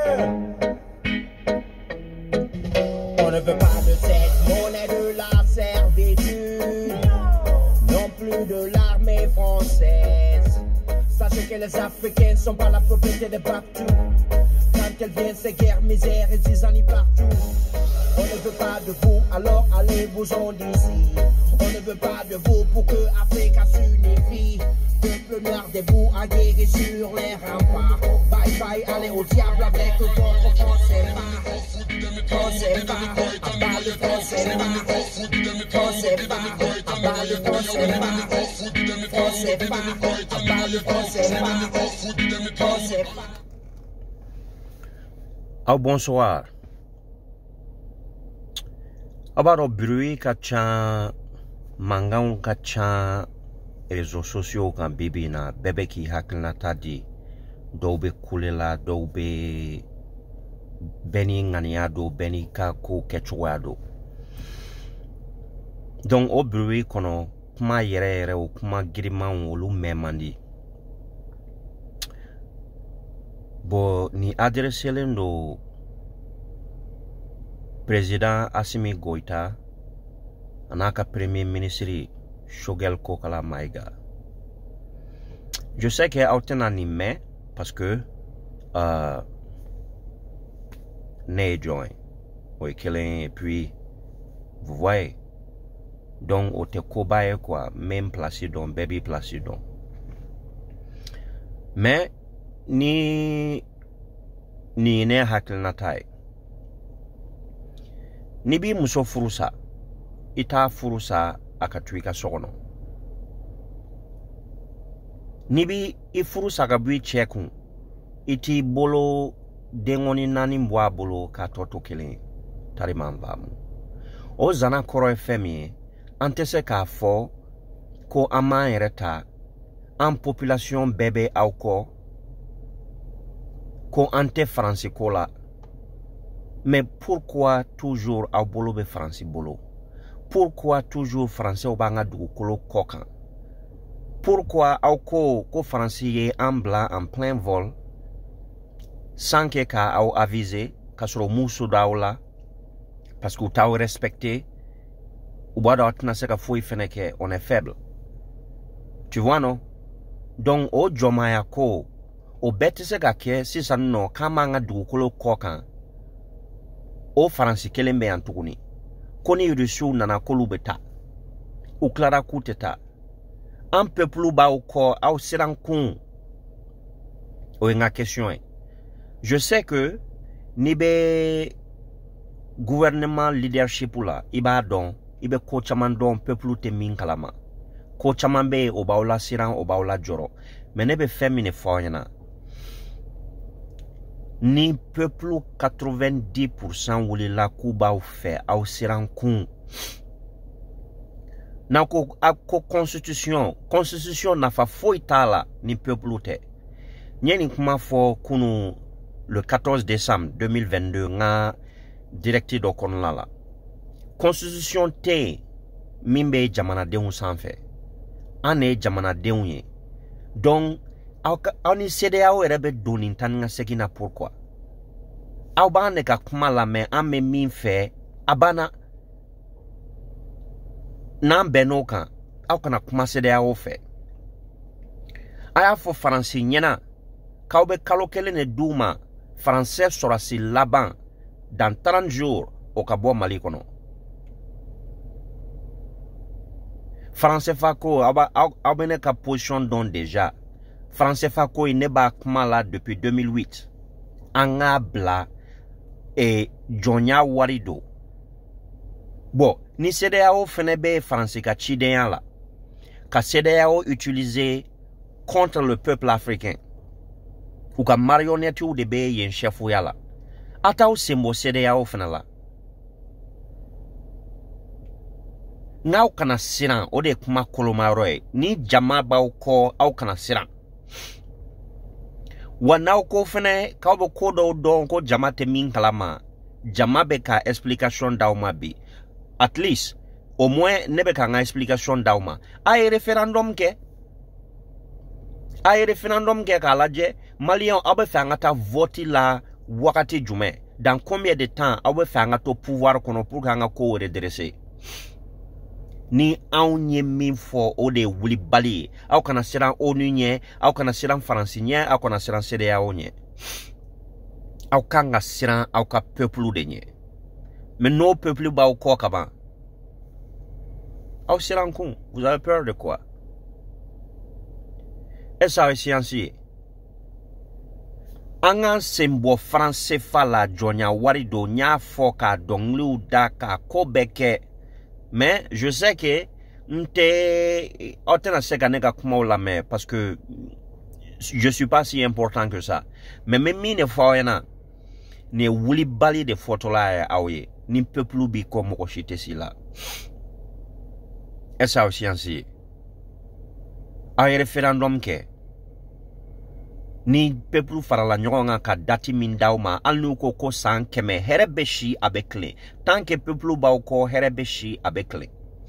On ne veut pas de cette monnaie de la servitude, non plus de l'armée française. Sachez que les Africains sont pas la propriété de partout. Quand elles viennent, c'est guerre, misère et zizanie partout. On ne veut pas de vous, alors allez-vous-en d'ici. On ne veut pas de vous pour que Afrique s'unifie. Peuple noir debout, aguerri sur les remparts. Bye bye, allez au diable avec votre français pas. Français pas, à bas le français pas. Français pas, à bas le français pas. Français pas, à bas le français pas. Français pas. Oh, bonsoir. Abaro bruit kacha mangaun kacha réseaux sociaux kan bibina bebe ki hakna tadi dobe kulela dobe beni nganiado beni kako ketwado. Donc au bruit kono kuma yere o kuma griman wolu memandi bo ni adresse lendo président Assimi Goïta anaka premier ministre Choguel Kokala Maïga. Je sais qu'il y a autant d'animés parce que né joint oui et puis vous voyez donc au te cobaye quoi même placé dans baby placé dans mais ni ne hakil natai nibi muso furusa ita furusa akatwika sokono nibi ifurusa kabwi cheku iti bolo dengoni nani mbwa bolo katoto kele tarimambamu o zana koro femi antese ka fo ko ama ereta en population bébé auko ko ante français kola. Mais pourquoi toujours au bolo be français bolo? Pourquoi toujours français au banga du kolo kokan? Pourquoi au ko français en blanc en plein vol sans que ka au avisé ka sur musu daula parce que t'as respecté ou bada atna se ka foi feneke on est faible. Tu vois non? Donc au jomaya ko au bete se ka ke si ça no kamanga du kolo kokan. O Faransi kelembe antuguni koni yurishu nana kolubeta ou clara kuteta un peuple ba au corps au sirankun o nga question. Je sais que nibe gouvernement leadership là iba don ibe ko chaman don peuple te min kalama ko chaman be o baula siran o baula joro mais nebe femine foyana ni peuple 90% wuli la kuba ou fait au sirankun na ko constitution na fa foitala ni peuple te nyeni kuma fo kunu le 14 décembre 2022 nga directive do konala constitution te mimbe jamana deun sanfe ane jamana deun ye donc Auni CDAO erebe doni tanga sekina pourquoi au bane ka kuma la me ame min fe abana nan benoka au kana kuma CDAO fe aya fo français nyena kaube kalokele ne duma français sera si laban dans 30 jours au kabo mali kono français fako au bene ka position don déjà français Fako il n'est pas là depuis 2008. Angabla et Jonia Warido. Bon, ni CDAO fenebe français ka chidéen là. Ka CDAO utilisé contre le peuple africain. Ou ka marionnette ou de be yen chef ou yala. Ata ou sembo CDAO fenala. Nga ou kana siran o de kuma kolomaroy ni jama ba ou ko au kana siran. Wanao ko fene kabo kodo don ko jamate min kalama jamabe ka explication dauma bi at least au moins nebe ka nga explication dauma ay referendum ke kalaje malion abe fanga ta voti la wakati jume dans combien de temps aw be fa nga to pouvoir kono pour nga ko redresser ni aw nye min fo o de wuli bali aw kana siran ONU nye aw kana siran France nye aw kana siran CEDEAO nye aw kanga siran aw ka peuple de nye mais no peuple ba aw ko kaba aw siran kun vous avez peur de quoi et ça science Angan sembo français fala jonya warido nya foka donglu daka kobeke mais je sais que nte otena seganega kuma la mais parce que je suis pas si important que ça mais même ne foyena ne wuli bali de fotola awe ni peuple bi comme ko chite si là et ça aussi ainsi ay référendum ke ni peuple farala nyonga ka dati min dauma alnu ko san keme herebeshi abekle tant que peuple ba ko herebeshi abekle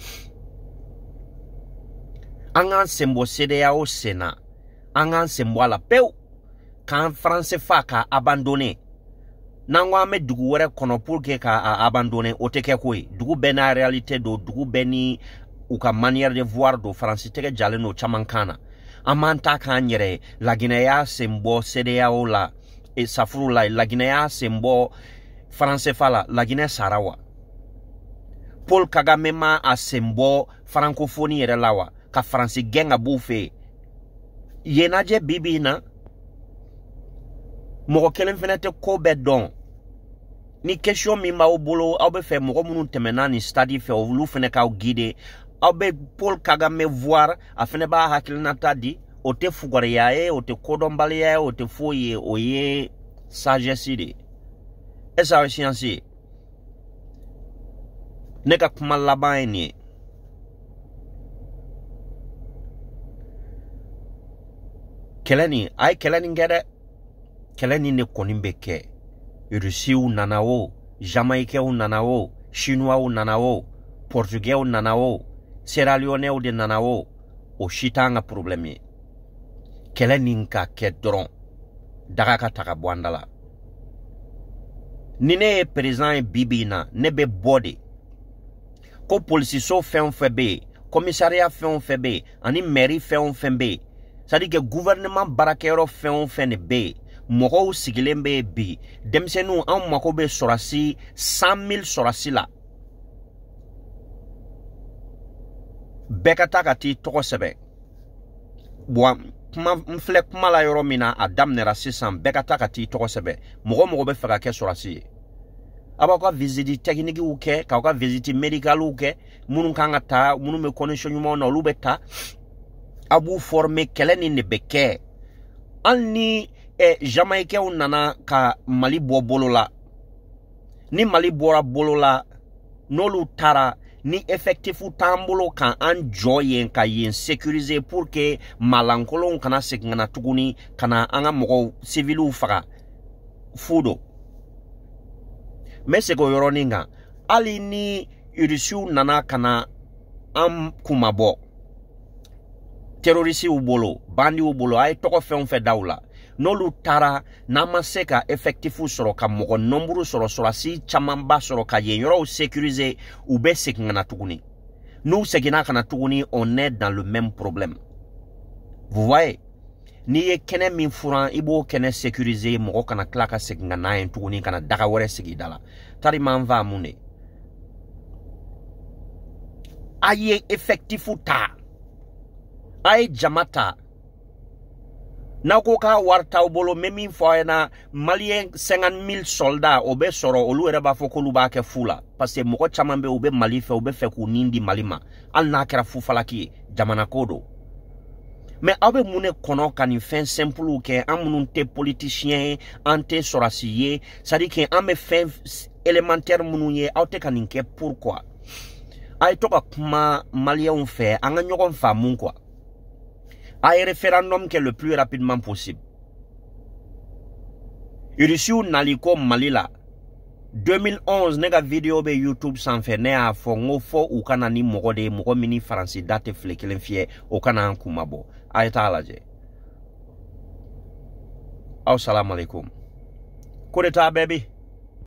angan sembo CEDEAO sena angan sembo la peu quand France fa ka abandonné nangwa me dugu wore kono pour que ka abandonné oteke koy dugu bena réalité do dugu beni ou ka manière de voir do France teke jaleno chamankana amanta kanyere la Guinea sembo CEDEAO la e safuru la Guinea sembo France fala la Guinée Sarawa Paul Kagame ma a sembo francophonie yere lawa ka France genga boufe yenaje bibi na moko kelen fenete ko bedon ni question mi ma obolo abe fe moko munu temena ni study fe lu fene ka guide abe Paul Kagame voir afene ba hakilnata di ote fugare yae ote kodombali yae ote foye oye sagesse de esa science neka kuma labaini keleni ay keleni ngere keleni ne konimbeke Russie ou nanao Jamaïque ou nanao Chinois ou nanao Portugais ou nanao Sierra Leone ou de nanao o shitanga problème keleni nka kedron daga ka taka bwandala nine président bibina nebe body ko police so fait febe commissariat fait febe ani mairie fait febe ça dit que gouvernement barakero fait febe moko sigilembe bi demsenu an mako be sorasi 100,000 sorasi la bekata kati toko sebe bwa mfle kuma la yoro mina adam nera 600 bekata kati toko sebe moko be faka ke sorasi abaka visite technique ou ke ka visite médical ou ke munu kanga ta munu me connexion mo na lubeta abu former keleni ne beke anni Jamaïque ou nana ka Mali bolola ni Mali bolola nolu tara ni effectif ou tambolo kan enjoyen ka yen sécuriser pour que malankolon kana sekngana tuguni kana anga mogo civilu faka fudo mais c'est ko yoroninga ali ni irisu nana kana am kumabo terroriste ou bolo bandi ou bolo ay toko fe daula nolu tara namaseka effectifu soro ka mogo nombre soro si chamamba soro ka yoro sécuriser ou be sekngana tuguni nous sekina kana tuguni on est dans le même problème vous voyez ni ye kene min furan ibo kene sécuriser mogo kana klaka sekngana en tuguni kana daga wore segidala tari manva mune aye effectifu ta ay jamata Nako ka warta bolo memi foyena malien 50,000 soldats obe soro olu ereba foko luba ke fula parce que moko chamambe obe mali fe obe fe ku nindi malima al na kera fu falaki jamana kodo mais abe mune kono kani fin simple ke amunun te politicien ante sorasiye ça dit que ame fin élémentaire mununye aute kaninke pourquoi ay toka kuma malien fait anga nyogon fa mun quoi un référendum qui est le plus rapidement possible. Irisu naliko malila 2011 nega vidéo be YouTube sans faire ne a fongo fo ou kanani mogode mogo mini faransi date flekelen fie o kana kumabo ayta alaje. Assalamu alaikum. Coup d'état, baby.